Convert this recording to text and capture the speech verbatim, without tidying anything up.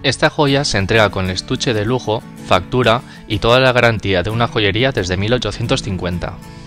Esta joya se entrega con el estuche de lujo, factura y toda la garantía de una joyería desde mil ochocientos cincuenta.